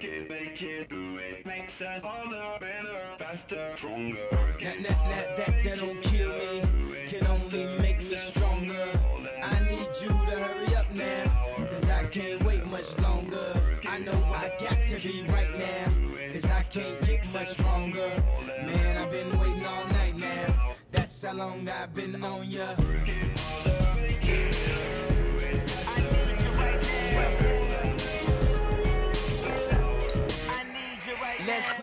work it, make it, do it. Makes us harder, better, faster, stronger. That don't kill me, can only make me stronger. I need you to hurry up now, cause I can't wait much longer. I know I got to be right now, cause I can't get much longer. Man, I've been waiting all night now, that's how long I've been on ya.